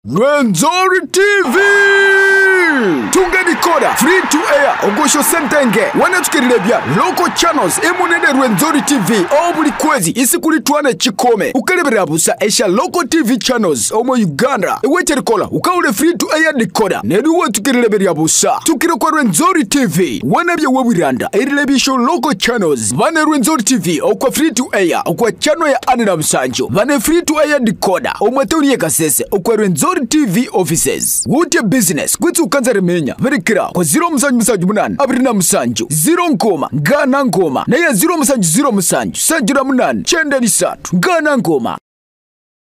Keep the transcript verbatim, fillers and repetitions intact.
RWENZORI T V tunga Dicorder free to air ogosho sentenge wanatukirilebya local channels emunene RWENZORI T V obuli kwezi isi kuli tuane chikome ukalebera busa esha local T V channels omo Uganda ewecherikola ukawule free to air Dicorder neduwe tukirilebya busa tukiro kwa RWENZORI T V wanabya wabiranda erilebisho local channels vane RWENZORI T V okwa free to air okwa channel ya Anina Msanjo vane free to air Dicorder omwateunie Kasese okwa RWENZORI T V offices. Wote business kwitsu ukanza remenya verikira kwa zero musanju musanju munani abirina musanju zero ngoma ngana ngoma na ya zero musanju zero musanju sanjura munani chenda nisatu ngana ngoma.